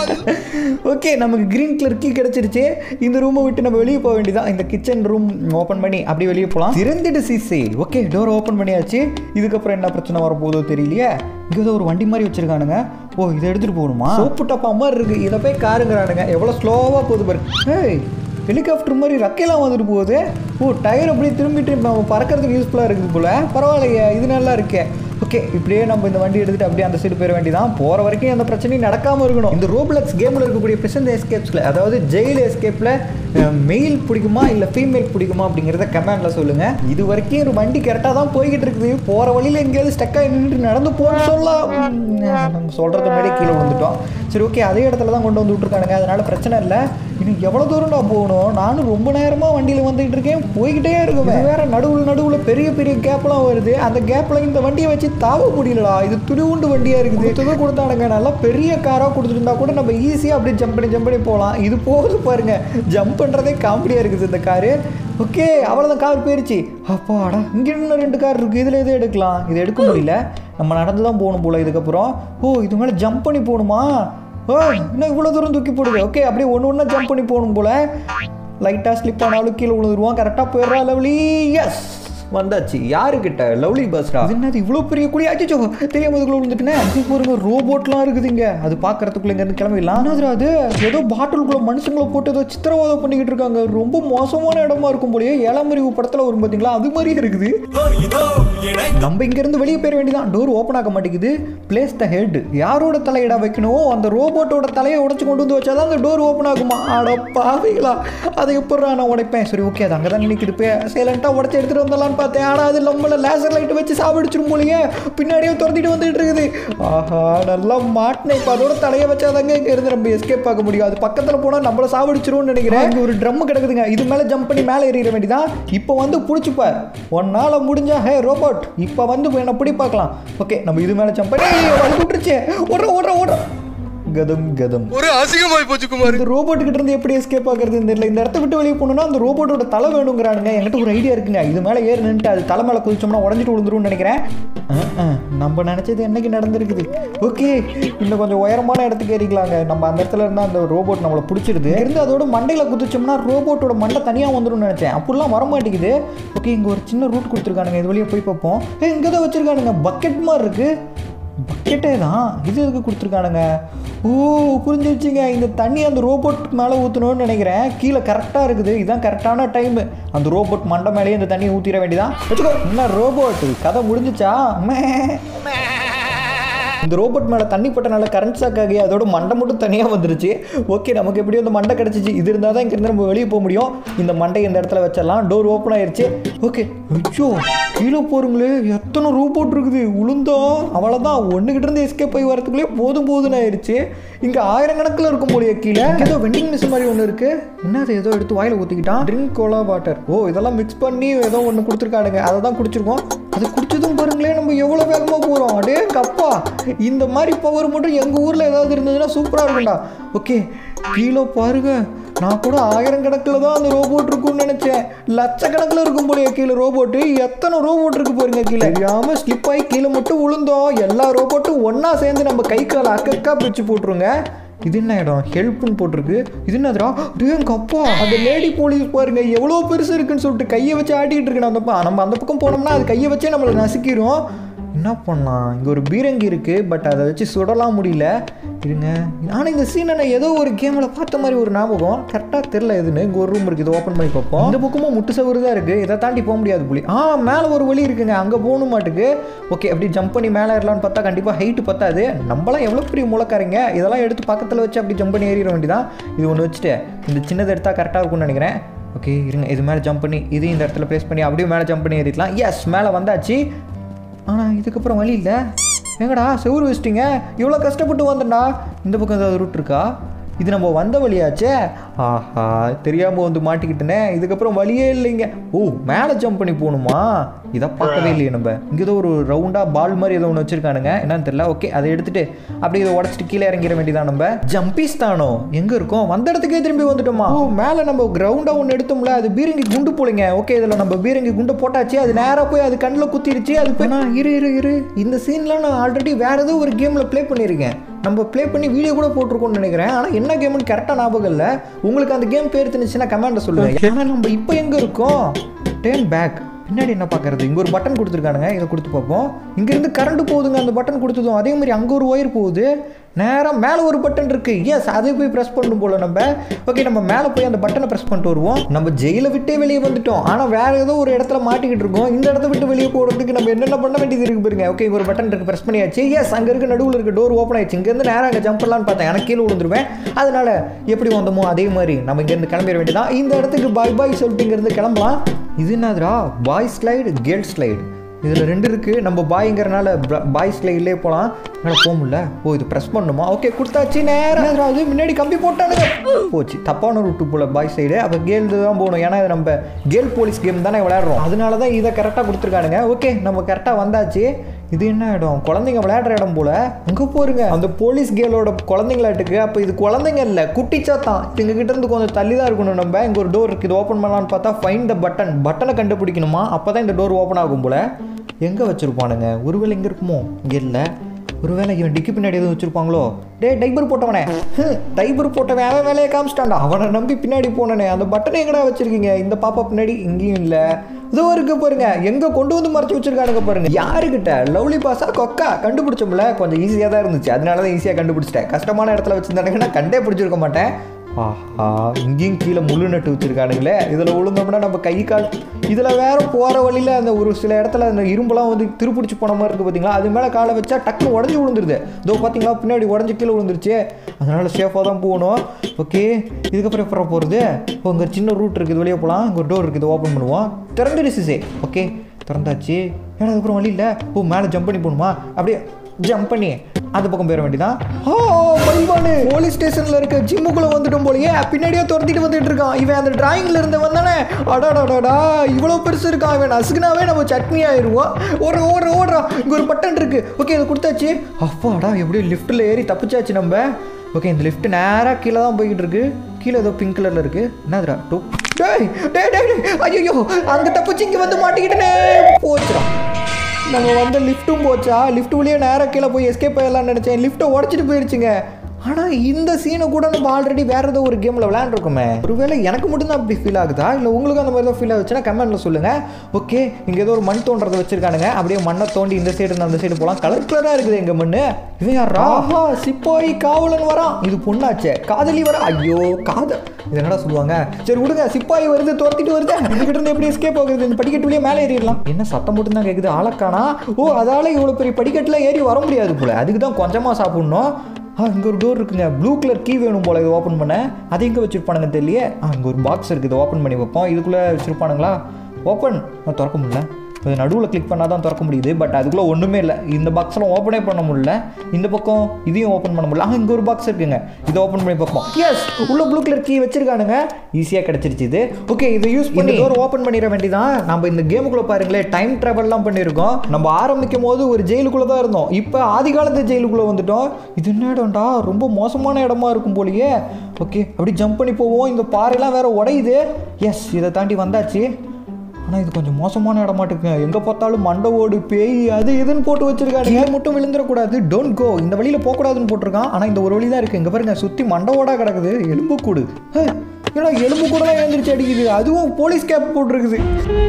ஓகே நமக்கு கிரீன் கலர் கீ கிடைச்சிருச்சு. இந்த ரூமை விட்டு நம்ம வெளியே போக வேண்டியதான். இந்த கிச்சன் ரூம் ஓப்பன் பண்ணி அப்படி வெளியே போகலாம். திறந்துடு சிசி. ஓகே டோர் ஓப்பன் பண்ணியாச்சு. இதுக்கப்புறம் என்ன பிரச்சனை வரப்போதோ தெரியலையே. இங்கே ஏதோ ஒரு வண்டி மாதிரி வச்சிருக்கானுங்க. ஓ இதை எடுத்துகிட்டு போகணுமா? சோப்பு டப்பா மாதிரி இருக்குது. இதை போய் காருங்கிறானுங்க. எவ்வளோ ஸ்லோவாக போகுது பாரு. ஏய் ஹெலிகாப்டர் மாதிரி ரக்கையெல்லாம் வந்துட்டு போகுது. ஓ டயர் அப்படியே திரும்பிட்டு நம்ம பறக்கிறதுக்கு யூஸ்ஃபுல்லாக இருக்குது போல். பரவாயில்லையே இது நல்லா இருக்கே. ஓகே இப்படியே நம்ம இந்த வண்டி எடுத்துகிட்டு அப்படியே அந்த சைடு போயிட வேண்டியதான். போகிற வரைக்கும் அந்த பிரச்சனையும் நடக்காமல் இருக்கணும். இந்த ரோப்ளக்ஸ் கேமில் இருக்கக்கூடிய பிரசன்ட் எஸ்கேப்ஸில் அதாவது ஜெயில் எஸ்கேப்பில் மெயில் பிடிக்குமா இல்லை ஃபீமேல் பிடிக்குமா அப்படிங்கிறத கமெண்டில் சொல்லுங்கள். இது வரைக்கும் ஒரு வண்டி கரெக்டாக தான் போய்கிட்டு இருக்குது. போகிற வழியில் எங்கேயாவது ஸ்டக்காக நின்று நடந்து போன்னு சொல்லலாம். நம்ம சொல்கிறது முன்னாடி கீழே விழுந்துட்டோம். சரி ஓகே அதே இடத்துல தான் கொண்டு வந்து விட்ருக்கானுங்க. அதனால் பிரச்சனை இல்லை. இன்னும் எவ்வளோ தூரம் நான் போகணும்? நானும் ரொம்ப நேரமாக வண்டியில் வந்துகிட்டு இருக்கேன். போய்கிட்டே இருக்கும். வேறு நடுவில் நடுவில் பெரிய பெரிய கேப்லாம் வருது. அந்த கேப்பில் இந்த வண்டியை வச்சு தாவ முடியலடா. இது துணிவுண்டு வண்டியாக இருக்குது. துணி கொடுத்தானுங்க நல்லா பெரிய காராக கொடுத்துருந்தா கூட நம்ம ஈஸியாக அப்படியே ஜம்ப் பண்ணி ஜம்ப் பண்ணி போகலாம். இது போகுது பாருங்க. ஜம்ப் பண்ணுறதே காமெடியாக இருக்குது இந்த காரு. ஓகே அவ்வளோதான் கார் போயிடுச்சு. அப்பாடா இங்கே இன்னும் ரெண்டு கார் இருக்குது. இதில் எதுவும் எடுக்கலாம். இது எடுக்க முடியல. நம்ம நடந்து தான் போகணும் போல் இதுக்கப்புறம். ஓ இது மேலே ஜம்ப் பண்ணி போகணுமா? ஓ இன்னும் இவ்வளோ தூரம் தூக்கி போடுது. ஓகே அப்படியே ஒன்று ஒன்றா ஜம்ப் பண்ணி போகணும் போல். லைட்டாக ஸ்லிப் ஆனாலும் கீழே விழுந்துருவான். கரெக்டாக போயிடுறா லவ்லி. எஸ் வந்தாச்சு. யாருக்கிட்ட? லவ்லி பஸ்டா. என்னது இவ்வளோ பெரிய குழி? ஆச்சு தெரியாம இதுக்குள்ள விழுந்துட்டுனே. அது பாருங்க ரோபோட்லாம் இருக்குதுங்க. அது பார்க்கறதுக்குள்ள இங்கேருந்து கிளம்பிடலாம். அது ஏதோ பாட்டிலுக்குள்ள மனுஷங்களை போட்டு ஏதோ சித்திரவாதம் பண்ணிக்கிட்டு இருக்காங்க. ரொம்ப மோசமான இடமா இருக்கும் போலயே. ஏழாமறிவு படத்தில் வரும் பார்த்தீங்களா அது மாதிரியே இருக்குது. நம்ம இங்கேருந்து வெளியே போயிட வேண்டியதான். டோர் ஓப்பன் ஆக மாட்டேங்குது. Place the head. யாரோட தலையிடா வைக்கணும்? அந்த ரோபோட்டோட தலையை உடச்சு கொண்டு வந்து வச்சாதான் அந்த டோர் ஓப்பன் ஆகுமா? ஆட பாவீங்களா அதை எப்படா நான் உடைப்பேன். சரி ஓகே அது அங்கே தான் நிற்கிது. போய் சைலண்டாக உடச்சி எடுத்துகிட்டு வந்தலாம் பார்த்தேன். ஆனால் அது நம்மள லேசர் லைட் வச்சு சாப்பிடுச்சிரும் போலயே. பின்னாடியே துரத்திட்டு வந்துட்டு இருக்குது. ஆஹா நல்லா மாட்டினேன். இப்போ அதோட தலையை வச்சாதாங்க இங்கே இருந்து நம்ம எஸ்கேப் ஆக முடியும். அது பக்கத்தில் போனால் நம்மளை சாப்பிடுச்சிரும்னு நினைக்கிறேன். இங்கே ஒரு ட்ரம் கிடக்குதுங்க. இது மேலே ஜம்ப் பண்ணி மேலே ஏறிட வேண்டியதான். இப்போ வந்து பிடிச்சிப்பார். ஒன்னால முடிஞ்சா ஹே ரோபோட் இப்போ வந்து என்ன பிடி பார்க்கலாம். ஓகே நம்ம இது மேலே ஜம்ப் பண்ணி விட்டுருச்சு. ஓடுற ஓடுற ஓடுற கதம் கதம். ஒரு அசிங்கமாய் போச்சு குமார். இந்த ரோபோட் கிட்ட இருந்து எப்படி எஸ்கேப் ஆகுறது தெரியல. இந்த இடத்த விட்டு வெளியே போகணும்னா அந்த ரோபோட்டோட தலை வேணுங்கிறானுங்க. என்கிட்ட ஒரு ஐடியா இருக்குங்க. இது மேலே ஏறி நின்றுட்டு அது தலை மேலே குதிச்சோம்னா உடஞ்சிட்டு விழுந்துரும்னு நினைக்கிறேன். நம்ம நினைச்சது என்னைக்கு நடந்திருக்குது. ஓகே இன்னும் கொஞ்சம் உயரமான இடத்துக்கு ஏறிக்கலாங்க. நம்ம அந்த இடத்துல இருந்தால் அந்த ரோபோட் நம்மளை பிடிச்சிருது. இருந்து அதோட மண்டையில் குதிச்சோம்னா ரோபோட்டோட மண்டை தனியாக வந்துடும் நினைச்சேன். அப்படிலாம் வர மாட்டேங்குது. ஓகே இங்கே ஒரு சின்ன ரூட் கொடுத்துருக்கானுங்க. இது வழியே போய் பார்ப்போம். ஏ இங்கே தான் வச்சிருக்கானுங்க. பக்கெட் மாதிரி இருக்கு. பக்கெட்டே தான். இது எதுக்கு கொடுத்துருக்கானுங்க? ஓ புரிஞ்சிருச்சுங்க. இந்த தண்ணி அந்த ரோபோட் மேலே ஊற்றணும்னு நினைக்கிறேன். கீழே கரெக்டாக இருக்குது. இதுதான் கரெக்டான டைமு. அந்த ரோபோட் மண்டை மேலேயே இந்த தண்ணியை ஊற்றிட வேண்டியதான். வச்சுக்கோ என்ன ரோபோட் கதை முடிஞ்சிச்சா? இந்த ரோபோட் மேலே தண்ணி பட்டனால கரண்ட் ஷாக் ஆகி அதோட மண்டை மட்டும் தனியாக வந்துருச்சு. ஓகே நமக்கு எப்படியும் அந்த மண்டை கிடச்சிச்சு. இது இருந்தால் தான் இங்கேருந்து நம்ம வெளியே போக முடியும். இந்த மண்டை இந்த இடத்துல வச்சிடலாம். டோர் ஓப்பன் ஆயிடுச்சு. ஓகே ஐயோ கீழே போகிறங்களே எத்தனை ரோபோட் இருக்குது. உளுந்தோம் அவ்வளோதான். ஒன்றுகிட்ட இருந்து எஸ்கேப் ஆகி வரதுக்குள்ளே போதும் போதுன்னு ஆயிடுச்சு. இங்கே ஆயிரக்கணக்கில் இருக்கும் போலியே. கீழே ஏதோ வெண்டிங் மிஷின் மாதிரி ஒன்று இருக்குது. என்ன அது ஏதோ எடுத்து வாயில் ஊற்றிக்கிட்டான். Drink cola water. ஓ இதெல்லாம் மிக்ஸ் பண்ணி ஏதோ ஒன்று கொடுத்துருக்கானுங்க. அதை தான் குடிச்சிருக்கோம். அது குடிச்சதும் பாருங்களேன் நம்ம எவ்வளோ வேகமாக போகிறோம். அடே கப்பா இந்த மாதிரி பவர் மட்டும் எங்கள் ஊரில் ஏதாவது இருந்ததுன்னா சூப்பராக இருக்கும்டா. ஓகே கீழே பாருங்க நான் கூட ஆயிரம் கணக்கில் தான் அந்த ரோபோட் இருக்கும்னு நினைச்சேன். லட்சக்கணக்கில் இருக்கும் போலயே கீழே ரோபோட்டு. எத்தனை ரோபோட் இருக்கு பாருங்க கீழே. தெரியாம ஸ்லிப் ஆகி கீழே மட்டும் விழுந்தோம். எல்லா ரோபோட்டும் ஒன்னா சேர்ந்து நம்ம கை கால அக்கக்கா பிரிச்சு போட்டுருங்க. இது என்ன இடம்? ஹெல்ப்னு போட்டிருக்கு. இது என்னதுடா? எங்க அப்பா அந்த லேடி போலீஸ் பாருங்க எவ்வளோ பெருசு இருக்குன்னு சொல்லிட்டு கையை வச்சு ஆட்டிகிட்டு இருக்கு. அந்த நம்ம அந்த பக்கம் போனோம்னா அது கையை வச்சே நம்மளை நசுக்கிரும். என்ன பண்ணலாம்? இங்கே ஒரு பீரங்கி இருக்குது, பட் அதை வச்சு சுடலாம் முடியல. இருங்க. ஆனால் இந்த சீனை நான் ஏதோ ஒரு கேமில் பார்த்த மாதிரி ஒரு ஞாபகம். கரெக்டாக தெரில எதுன்னு. இங்கே ஒரு ரூம் இருக்குது, இதை ஓப்பன் பண்ணி பார்ப்போம். இந்த பக்கமும் முட்டு சவறு தான் இருக்குது. இதை தாண்டி போக முடியாது புள்ளி. ஆ மேலே ஒரு வழி இருக்குங்க, அங்கே போகணும் மாட்டுக்கு. ஓகே, அப்படி ஜம்ப் பண்ணி மேலே ஏறலான்னு பார்த்தா கண்டிப்பாக ஹைட்டு பத்தாது. நம்மளாம் எவ்வளோ பெரிய முளைக்காரங்க, இதெல்லாம் எடுத்து பக்கத்தில் வச்சு அப்படி ஜம்ப் பண்ணி ஏறிட வேண்டியதான். இது ஒன்று வச்சுட்டு இந்த சின்னதை எடுத்தால் கரெக்டாக இருக்கும்னு நினைக்கிறேன். ஓகே இருங்க, இது மேலே ஜம்ப் பண்ணி இது இந்த இடத்துல ப்ளேஸ் பண்ணி அப்படியே மேலே ஜம்ப் பண்ணி ஏறிடலாம். எஸ், மேலே வந்தாச்சு. ஆனால் இதுக்கப்புறம் வழி இல்லை. எங்கடா செவுரு வச்சிட்டிங்க? இவ்வளோ கஷ்டப்பட்டு வந்தேன்டா. இந்த பக்கம் ஏதாவது ரூட் இருக்கா? இது நம்ம வந்த வழியாச்சே. ஆஹா, தெரியாமல் வந்து மாட்டிக்கிட்டேனே. இதுக்கப்புறம் வழியே இல்லைங்க. ஓ, மேலே ஜம்ப் பண்ணி போகணுமா? இதை பார்க்கவே இல்லையே நம்ம. இங்கே ஏதோ ஒரு ரவுண்டாக பால் மாதிரி ஏதோ ஒன்று வச்சுருக்கானுங்க, என்னன்னு தெரியல. ஓகே, அதை எடுத்துகிட்டு அப்படியே இதை உடச்சிட்டு கீழே இறங்கிட வேண்டியதான். நம்ம ஜம்பிஸ் தானோ எங்கே இருக்கோம்? வந்த இடத்துக்கே திரும்பி வந்துட்டோமா? ஓ, மேலே நம்ம கிரவுண்டாக ஒன்று எடுத்தோம்ல, அது பீரங்கி குண்டு போலிங்க. ஓகே, இதில் நம்ம பீரங்கி குண்டு போட்டாச்சு. அது நேராக போய் அது கண்ணில் குத்திடுச்சு. அது போய் நான் இரு இரு இரு இந்த சீன்லாம் நான் ஆல்ரெடி வேறு ஏதோ ஒரு கேமில் ப்ளே பண்ணியிருக்கேன். நம்ம ப்ளே பண்ணி வீடியோ கூட போட்டிருக்கோம்னு நினைக்கிறேன். ஆனால் என்ன கேம்னு கரெக்டாக ஞாபகம் இல்லை. உங்களுக்கு அந்த கேம் பேர் தெரிஞ்சுன்னா கமெண்ட்டை சொல்லுங்கள். ஏன்னா நம்ம இப்போ எங்கே இருக்கோம்? Turn back. பின்னாடி என்ன பார்க்கறது? இங்கே ஒரு பட்டன் கொடுத்துருக்கானுங்க, இதை கொடுத்து பார்ப்போம். இங்கேருந்து கரண்ட் போகுதுங்க, அந்த பட்டன் கொடுத்ததும். அதே மாதிரி அங்கே ஒரு ஒயர் போகுது. நேராக மேலே ஒரு பட்டன் இருக்குது. எஸ், அதை போய் ப்ரெஸ் பண்ணணும் போல் நம்ம. ஓகே, நம்ம மேலே போய் அந்த பட்டனை ப்ரெஸ் பண்ணிட்டு வருவோம். நம்ம ஜெயிலை விட்டே வெளியே வந்துட்டோம். ஆனால் வேறு ஏதோ ஒரு இடத்துல மாட்டிக்கிட்டு இருக்கோம். இந்த இடத்த விட்டு வெளியே போகிறதுக்கு நம்ம என்னென்ன பண்ண வேண்டியது இருக்குது பாருங்க. ஓகே, ஒரு பட்டன் இருக்குது, ப்ரெஸ் பண்ணியாச்சு. எஸ், அங்கே இருக்க நடுவில் இருக்க டோர் ஓப்பன் ஆயிடுச்சு. இங்கேருந்து நேராக அங்கே ஜம்ப் பண்ணலான்னு பார்த்தேன். எனக்கு கீழே விழுந்துருவேன். அதனால் எப்படி வந்தோமோ அதே மாதிரி நம்ம இங்கேருந்து கிளம்பிட வேண்டியதான். இந்த இடத்துக்கு பாய் பாய் சொல்லிட்டு இங்கேருந்து கிளம்பலாம். இது என்னதுரா? Boy slide, girl slide. இதில் ரெண்டு இருக்குது. நம்ம பாய்ங்கிறனால பாய் ஸ்லைட்லேயே போகலாம். என்னால் போக முடியல. ஓ, இது ப்ரெஸ் பண்ணணுமா? ஓகே, கொடுத்தாச்சு. நேரம் அது முன்னாடி கம்பி போட்டானுங்க. போச்சு, தப்பான ரூட்டு போல் பாய் சைடு. அப்போ கேர்ள் தான் போகணும். ஏன்னா இது நம்ம கேர்ள் போலீஸ் கேம் தானே விளையாடுறோம். அதனால தான் இதை கரெக்டாக கொடுத்துருக்கானுங்க. ஓகே, நம்ம கரெக்டாக வந்தாச்சு. இது என்ன இடம்? குழந்தைங்க விளையாடுற இடம் போல். அங்கே போருங்க, அந்த போலீஸ் கேர்ளோட குழந்தைங்களாட்டுக்கு. அப்போ இது குழந்தைங்க இல்லை, குட்டிச்சா தான். எங்ககிட்ட இருந்து கொஞ்சம் தள்ளி தான் இருக்கணும் நம்ம. இங்கே ஒரு டோர் இருக்குது, இது ஓப்பன் பண்ணலான்னு பார்த்தா ஃபைண்ட் த பட்டன். பட்டனை கண்டுபிடிக்கணுமா? அப்போ தான் இந்த டோர் ஓப்பன் ஆகும் போல். எங்கே வச்சுருப்பானுங்க? ஒருவேளை எங்கே இருக்குமோ? இங்கே இல்லை. ஒருவேளை இவன் டிக்கி பின்னாடி எதுவும் வச்சுருப்பாங்களோ? டே, டைபர் போட்டவனே, டைபர் போட்டவன் அவன் வேலையை காமிச்சிட்டான்டா. அவனை நம்பி பின்னாடி போனனே. அந்த பட்டனை எங்கடா வச்சுருக்கீங்க? இந்த பாப்பா பின்னாடி இங்கேயும் இல்லை. இதோ இருக்கு பாருங்க, எங்கே கொண்டு வந்து மறைச்சி வச்சிருக்கானுங்க பாருங்க. யாருக்கிட்ட? லவ்லி பாஸா கொக்கா? கண்டுபிடிச்சோம்ல, கொஞ்சம் ஈஸியாக தான் இருந்துச்சு. அதனால தான் ஈஸியாக கண்டுபிடிச்சிட்டேன். கஷ்டமான இடத்துல வச்சுருந்தானுங்கன்னா கண்டே பிடிச்சிருக்க மாட்டேன். ஆஹா, இங்கேயும் கீழே முள்ளு நட்டு வச்சுருக்கானுங்களே. இதில் விழுந்தோம்னா நம்ம கை கால். இதில் வேறு போகிற வழியில் அந்த ஒரு சில இடத்துல அந்த இரும்பெல்லாம் வந்து திருப்பிடிச்சு போன மாதிரி இருக்குது பார்த்தீங்களா? அது மேலே காலை வச்சா டக்குன்னு உடஞ்சி விழுந்துருது. இதோ பார்த்தீங்களா, பின்னாடி உடஞ்சி கீழே விழுந்துருச்சு. அதனால் சேஃபாக தான் போகணும். ஓகே, இதுக்கப்புறம் எப்பறம் போகிறது? இப்போ இங்கே சின்ன ரூட் இருக்குது, வெளியே போகலாம். இங்கே ஒரு டோர் இருக்குது, ஓப்பன் பண்ணுவோம். திறந்துடுச்சு. ஓகே, திறந்தாச்சு. ஏன்னா அதுக்கப்புறம் வழி இல்லை. ஓ, மேலே ஜம்ப் பண்ணி போகணுமா? அப்படியே ஜம்ப் பண்ணி அந்த பக்கம் போயிட வேண்டியதான். ஓ, பைவானு போலீஸ் ஸ்டேஷனில் இருக்க ஜிம்முக்குள்ளே வந்துட்டோம் போலயே. பின்னாடியே துரத்திட்டு வந்துட்டு இருக்கான். இவன் அந்த டிராயிங்கில் இருந்து வந்தானே. அடாடாடாடா, இவ்வளோ பெருசு இருக்கான். இவன் நசுக்குனாவே நம்ம சட்னி ஆயிடுவோம். ஒரு ஓடுற ஓடுறான். இங்கே ஒரு பட்டன் இருக்குது. ஓகே, அதை கொடுத்தாச்சு. அப்பாடா, எப்படியும் லிஃப்ட்டில் ஏறி தப்பிச்சாச்சு நம்ம. ஓகே, இந்த லிஃப்ட் நேராக கீழே தான் போய்கிட்டு இருக்கு. கீழே ஏதோ பிங்க் கலரில் இருக்குது. என்னதுரா? டூ டேய் டேய் டேய் ஐயோ, அங்கே தப்பிச்சு இங்கே வந்து மாட்டிக்கிட்டேனே. போச்சுடா, நம்ம வந்து லிஃப்ட்டும் போச்சா? லிஃப்ட் வழியே நேராக கீழே போய் எஸ்கேப் ஆகலான்னு நினச்சேன். லிஃப்ட்டை உடச்சிட்டு போயிடுச்சுங்க. ஆனால் இந்த சீனை கூட நம்ம ஆல்ரெடி வேறு ஏதோ ஒரு கேமில் விளையாண்டுருக்கோமே. ஒருவேளை எனக்கு மட்டும்தான் அப்படி ஃபீல் ஆகுதா, இல்லை உங்களுக்கு அந்த மாதிரி தான் ஃபீல் ஆகுச்சுன்னா கமெண்ட்டில் சொல்லுங்கள். ஓகே, இங்கே ஏதோ ஒரு மண் தோன்றதை வச்சுருக்கானுங்க. அப்படியே மண்ணை தோண்டி இந்த சைடு இருந்து அந்த சைடு போகலாம். கலர் கலராக இருக்குது எங்கள் மண். இவன் யாரா? சிப்பாய் காவலன் வரான். இது பொண்ணாச்சே, காதலி வரா. ஐயோ, காதல் இது என்னடா சொல்லுவாங்க? சரி விடுங்க, சிப்பாய் வருது, துரத்திட்டு வருது. இதுக்கிட்ட இருந்து எப்படி எஸ்கேப் ஆகுது? இந்த படிக்கட்டு வழியே மேலே ஏறிடலாம். என்ன சத்தம் மட்டும் தான் கேட்குது, ஆளக்கானா? ஓ, அதால் இவ்வளோ பெரிய படிக்கட்டில் ஏறி வர முடியாது போல. அதுக்கு தான் கொஞ்சமாக சாப்பிட்ணும். ஆ, இங்கே ஒரு டோர் இருக்குங்க. ப்ளூ கலர் கீ வேணும் போல். இதை ஓப்பன் பண்ண அது எங்கே வச்சுருப்பானுங்க தெரியலையே. ஆ, இங்கே ஒரு பாக்ஸ் இருக்குது, இதை ஓப்பன் பண்ணி வைப்போம். இதுக்குள்ளே வச்சுருப்பானுங்களா? ஓப்பன் திறக்க முடியல. அது நடுவில் கிளிக் பண்ணால் தான் திறக்க முடியுது. பட் அதுக்குள்ளே ஒன்றுமே இல்லை. இந்த பாக்ஸ்லாம் ஓப்பனே பண்ண முடியல. இந்த பக்கம் இதையும் ஓப்பன் பண்ண முடியல. அங்கே இங்கே ஒரு பாக்ஸ் இருக்குங்க, இதை ஓப்பன் பண்ணி பார்ப்போம். எஸ், உள்ள ப்ளூ கலர் கீ வச்சிருக்கானுங்க. ஈஸியாக கிடச்சிருச்சு இது. ஓகே, இதை யூஸ் பண்ணி டோர் ஓப்பன் பண்ணிட வேண்டியதான். நம்ம இந்த கேமுக்குள்ளே பாருங்களேன், டைம் ட்ராவல்லாம் பண்ணியிருக்கோம். நம்ம ஆரம்பிக்கும் போது ஒரு ஜெயிலுக்குள்ளே தான் இருந்தோம். இப்போ ஆதி காலத்து ஜெயிலுக்குள்ளே வந்துட்டோம். இது என்ன இடம்டா, ரொம்ப மோசமான இடமா இருக்கும் போலியே. ஓகே, அப்படி ஜம்ப் பண்ணி போவோம். இந்த பாறைலாம் வேற உடையுது. எஸ், இதை தாண்டி வந்தாச்சு. ஆனால் இது கொஞ்சம் மோசமான இடமாட்டுங்க. எங்கே பார்த்தாலும் மண்டவோடு பேய் அது இதுன்னு போட்டு வச்சிருக்காங்க. ஏன் மட்டும் விழுந்துடக்கூடாது, டோன்ட் கோ, இந்த வழியில் போகக்கூடாதுன்னு போட்டிருக்கான். ஆனால் இந்த ஒரு வழி தான் இருக்குது. இங்கே பாருங்க, சுற்றி மண்டவோட கிடக்குது. எலும்பு கூடு, ஏன்னா எலும்பு கூட தான் எழுந்திரிச்சு அடிக்குது. அதுவும் போலீஸ் கேப் போட்டிருக்குது.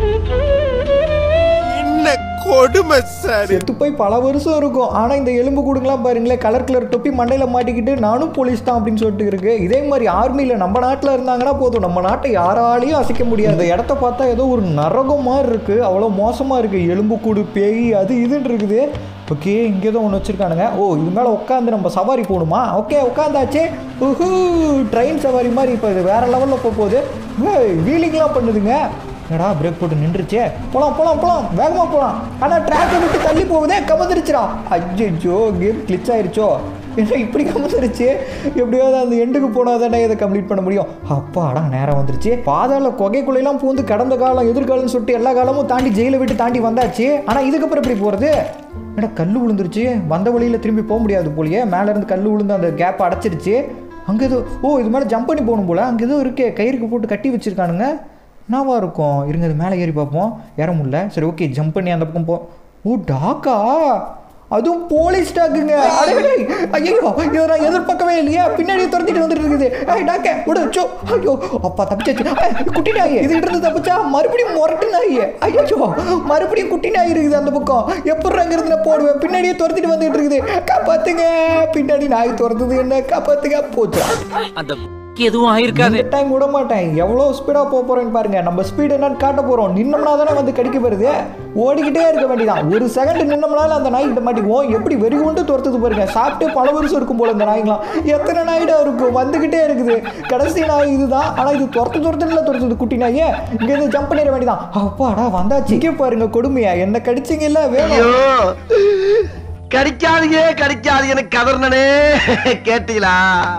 கொடுமை சார். செத்து போய் பல வருஷம் இருக்கும். ஆனால் இந்த எலும்பு கூடுங்களாம் பாருங்களேன், கலர் கலர் தொப்பி மண்டையில் மாட்டிக்கிட்டு நானும் போலீஸ் தான் அப்படின்னு சொல்லிட்டு இருக்கு. இதே மாதிரி ஆர்மியில் நம்ம நாட்டில் இருந்தாங்கன்னா போதும், நம்ம நாட்டை யாராலையும் அசைக்க முடியாது. இந்த இடத்த பார்த்தா ஏதோ ஒரு நரகம் மாதிரி இருக்கு. அவ்வளோ மோசமாக இருக்கு. எலும்பு கூடு பேய் அது இதுன்னு இருக்குது. ஓகே, இங்கே தான் ஒன்று வச்சுருக்கானுங்க. ஓ, இது மேலே உட்காந்து நம்ம சவாரி போகணுமா? ஓகே, உட்காந்தாச்சு. ஊஹூ, ட்ரெயின் சவாரி மாதிரி. இப்போ இது வேறு லெவலில் போக போகுது. வீலிங்லாம் பண்ணுதுங்க. என்னடா பிரேக் போட்டு நின்றுச்சே. போகலாம் போகலாம் போகலாம், வேகமாக போகலாம். ஆனால் ட்ராக்கை விட்டு தள்ளி போகுதே, கமந்துருச்சுடா. அஜ்ஜோ, கேம் கிளிச் ஆயிடுச்சோ. ஏன்னா இப்படி கமந்துருச்சு. எப்படியாவது அந்த எண்டுக்கு போனால் தானே இதை கம்ப்ளீட் பண்ண முடியும். அப்பாடா, நேரம் வந்துருச்சு. பாதாள குகைக்குள்ளையெல்லாம் பூந்து கடந்த காலம் எதிர்காலம்னு சொல்லிட்டு எல்லா காலமும் தாண்டி ஜெயிலை விட்டு தாண்டி வந்தாச்சு. ஆனால் இதுக்கப்புறம் எப்படி போகிறது? ஏன்னா கல் விழுந்துருச்சு. வந்த வழியில் திரும்பி போக முடியாது போலியே. மேலேருந்து கல் விழுந்து அந்த கேப்பை அடைச்சிருச்சு. அங்கே எதுவும், ஓ, இது மேலே ஜம்ப் பண்ணி போகணும் போல். அங்கே எதுவும் இருக்கே, கயிறுக்கு போட்டு கட்டி வச்சுருக்கானுங்க. என்னவா இருக்கும்? இருங்க, அது மேலே ஏறி பார்ப்போம். ஏற முடியல. சரி, ஓகே, ஜம்ப் பண்ணி அந்த பக்கம் போ. ஓ, டாக்கா, அதுவும் போலீஸ் டாக்குங்க. ஐயோ, இதை நான் எதிர்பார்க்கவே இல்லையா. பின்னாடி துரத்திட்டு வந்துட்டு இருக்குது. ஏய் டாக்கே, விடுச்சோ. ஐயோ, அப்பா தப்பிச்சாச்சு. குட்டி நாய் இதுகிட்ட இருந்து தப்பிச்சா மறுபடியும் முரட்டு நாய். ஐயோ, மறுபடியும் குட்டி நாய் இருக்குது அந்த பக்கம். எப்படி அங்கிருந்து நான் போடுவேன்? பின்னாடியே துரத்திட்டு வந்துட்டு இருக்குது. காப்பாத்துங்க, பின்னாடி நாய் துரத்துது என்ன, காப்பாத்துங்க. போச்சு, அந்த எதுவும் ஆயிருக்காது. இந்த டைம் விட மாட்டேன். எவ்வளோ ஸ்பீடாக போக போகிறேன்னு பாருங்க. நம்ம ஸ்பீடு என்னன்னு காட்ட போகிறோம். நின்னோம்னா தானே வந்து கடிக்க வருது. ஓடிக்கிட்டே இருக்க வேண்டியதான். ஒரு செகண்ட் நின்னோம்னாலும் அந்த நாய்கிட்ட மாட்டிக்குவோம். எப்படி வெறி கொண்டு துரத்துது பாருங்க. சாப்பிட்டு பல வருஷம் இருக்கும் போல இந்த நாய்ங்களாம். எத்தனை நாயிடா இருக்கும், வந்துக்கிட்டே இருக்குது. கடைசி நாய் இதுதான். ஆனால் இது துரத்து துரத்துல துரத்துது குட்டி நாயே. இங்கேருந்து ஜம்ப் பண்ணிட வேண்டியதான். அப்பாடா, வந்தாச்சு. இங்கே பாருங்க கொடுமையா, என்ன கடிச்சிங்க இல்லை வேணும். கடிக்காதீங்க கடிக்காதீங்கன்னு கதர்னே கேட்டீங்களா?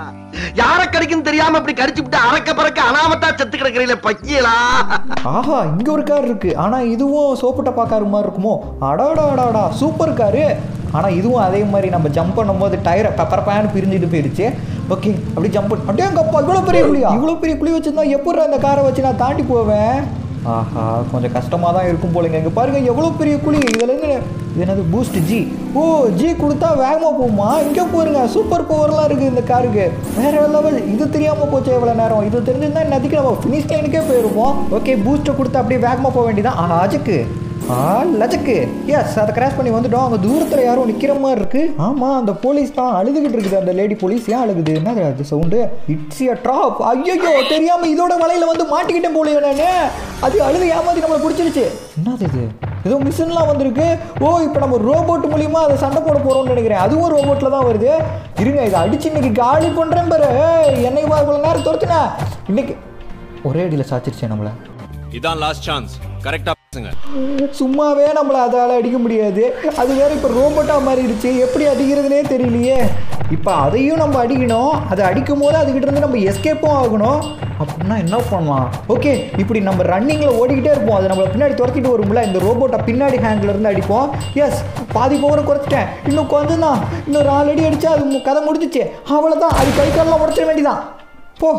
யார கடிக்கும் தெரியாம இப்படி கடிச்சு விட்டு அறக்க பறக்க அனாமத்தா செத்து கிடக்கிறீங்களே பக்கியலா. ஆஹா, இங்க ஒரு கார் இருக்கு. ஆனா இதுவும் சோப்புட்ட பாக்காரு மாதிரி இருக்குமோ? அடாடா அடாடா, சூப்பர் காரு. ஆனா இதுவும் அதே மாதிரி நம்ம ஜம்ப் பண்ணும்போது டயரை பெப்பர் பேன் பிரிஞ்சுட்டு போயிடுச்சு. ஓகே, அப்படி ஜம்ப் பண்ணி அப்படியே எங்க அப்பா இவ்வளவு பெரிய குழியா? இவ்வளவு பெரிய குழி வச்சிருந்தா எப்படி அந்த காரை வச்சு நான் தாண்டி போவேன்? ஆஹா, கொஞ்சம் கஷ்டமாக தான் இருக்கும் போலங்க. இங்கே பாருங்கள் எவ்வளோ பெரிய குழி. இதில் இருந்து இது என்னது, பூஸ்ட் ஜி. ஓ, ஜி கொடுத்தா வேகமாக போகுமா? இங்கே போருங்க, சூப்பர் பவர்லாம் இருக்குது இந்த காருக்கு. வேறு லெவல். இது தெரியாமல் போச்சு எவ்வளோ நேரம். இது தெரிஞ்சிருந்தா இன்னத்துக்கு நம்ம ஃபினிஷ் லைனுக்கே போயிருப்போம். ஓகே, பூஸ்ட்டை கொடுத்து அப்படியே வேகமாக போக வேண்டியதான். ஆஹா, அஜுக்கு ஆ லஜக்கு. எஸ், அதை கிராஷ் பண்ணி வந்துட்டோம். அங்கே தூரத்தில் யாரும் நிற்கிற மாதிரி இருக்குது. ஆமாம், அந்த போலீஸ் தான் அழுதுகிட்டு இருக்குது. அந்த லேடி போலீஸ் ஏன் அழுகுது? என்னது அது சவுண்டு? It's a drop. ஐயோ, தெரியாமல் இதோட வலையில் வந்து மாட்டிக்கிட்டேன் போலியே நான். அது அழுது ஏமாதி நம்மளை பிடிச்சிருச்சு. என்னது இது? ஏதோ மிஷின்லாம் வந்திருக்கு. ஓ, இப்போ நம்ம ரோபோட் மூலியமாக அதை சண்டை போட போகிறோம்னு நினைக்கிறேன். அதுவும் ரோபோட்டில் தான் வருது. இருங்க, இதை அடிச்சு இன்னைக்கு காலி பண்ணுறேன் பாரு. என்னை இவ்வளோ நேரம் துரத்துனா இன்னைக்கு ஒரே அடியில் சாச்சிருச்சேன் நம்மளை. இதான் லாஸ்ட் சான்ஸ். கரெக்டா பேசுங்க. சும்மாவே நம்மளை அதால் அடிக்க முடியாது. அது வேற இப்போ ரோபோட்டாக மாறிடுச்சு. எப்படி அடிக்கிறதுனே தெரியலையே. இப்போ அதையும் நம்ம அடிக்கணும். அதை அடிக்கும் போது அதுக்கிட்ட இருந்து நம்ம எஸ்கேப்பும் ஆகணும். அப்படின்னா என்ன பண்ணலாம்? ஓகே, இப்படி நம்ம ரன்னிங்கில் ஓடிக்கிட்டே இருப்போம். அது நம்மளை பின்னாடி துரத்திட்டு வரும்ல. இந்த ரோபோட்டை பின்னாடி ஹேண்டில் இருந்து அடிப்போம். எஸ், பாதி பவரை குறைச்சிட்டேன். இன்னும் கொஞ்சம் தான். இன்னும் நாலு அடி அடித்தா அது கதை முடிஞ்சிச்சு. அவ்வளோதான். அது கை காலெலாம் உடச்சிட வேண்டியதான். போ.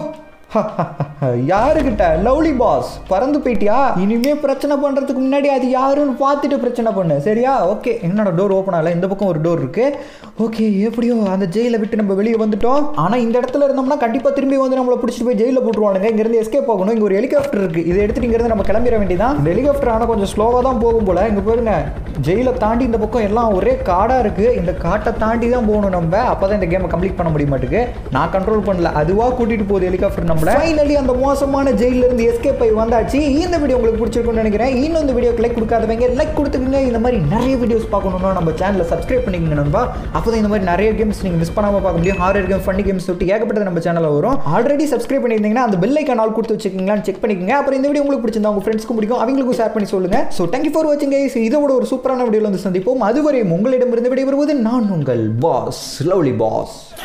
யாருக்கிட்ட? லவ்லி பாஸ், பறந்து போயிட்டியா? இனிமே பிரச்சனை பண்றதுக்கு முன்னாடி அது யாருன்னு பார்த்துட்டு பிரச்சனை பண்ணு, சரியா? ஓகே, என்னோட டோர் ஓப்பன் ஆகல. இந்த பக்கம் ஒரு டோர் இருக்கு. ஓகே, எப்படியோ அந்த ஜெயிலை விட்டு நம்ம வெளியே வந்துட்டோம். ஆனா இந்த இடத்துல இருந்தோம்னா கண்டிப்பா திரும்பி வந்து நம்மளை பிடிச்சிட்டு போய் ஜெயிலில் போட்டுருவானுங்க. இங்க இருந்து எஸ்கேப் ஆகணும். இங்க ஒரு ஹெலிகாப்டர் இருக்கு. இதை எடுத்துட்டு இங்க இருந்து நம்ம கிளம்பிட வேண்டியதான். இந்த ஹெலிகாப்டர் ஆனா கொஞ்சம் ஸ்லோவா தான் போகும் போல. இங்க பாருங்க, ஜெயிலை தாண்டி இந்த பக்கம் எல்லாம் ஒரே காடா இருக்கு. இந்த காட்டை தாண்டி தான் போகணும் நம்ம. அப்பதான் இந்த கேமை கம்ப்ளீட் பண்ண முடிய மாட்டேங்குது. நான் கண்ட்ரோல் பண்ணல, அதுவா கூட்டிட்டு போகுது ஹெலிகாப்டர் நம்ம. நம்மள ஃபைனலி அந்த மோசமான ஜெயில இருந்து எஸ்கேப் ஆகி வந்தாச்சு. இந்த வீடியோ உங்களுக்கு பிடிச்சிருக்கும்னு நினைக்கிறேன். இன்னும் இந்த வீடியோக்கு லைக் கொடுக்காதவங்க லைக் கொடுத்துக்கங்க. இந்த மாதிரி நிறைய வீடியோஸ் பார்க்கணும்னா நம்ம சேனலை சப்ஸ்கிரைப் பண்ணிக்கங்க நண்பா. அப்போதான் இந்த மாதிரி நிறைய கேம்ஸ் நீங்க மிஸ் பண்ணாம பார்க்க முடியும். ஹாரர் கேம், ஃபன்னி கேம்ஸ் தொட்டு ஏகப்பட்டது நம்ம சேனல்ல வரும். ஆல்ரெடி சப்ஸ்கிரைப் பண்ணியிருந்தீங்கன்னா அந்த பெல் ஐகான் ஆல் கொடுத்து வச்சுக்கீங்களான்னு செக் பண்ணிக்கங்க. அப்புறம் இந்த வீடியோ உங்களுக்கு பிடிச்சிருந்தா உங்க ஃப்ரெண்ட்ஸ்க்கும் பிடிக்கும், அவங்களுக்கும் ஷேர் பண்ணி சொல்லுங்க. ஸோ தேங்க்யூ ஃபார் வாட்சிங் கைஸ். இதோட ஒரு சூப்பரான வீடியோவில் வந்து சந்திப்போம். அதுவரை உங்களிடமிருந்து விடைபெறுவது நான் உங்கள் பாஸ், லவ்லி பாஸ்.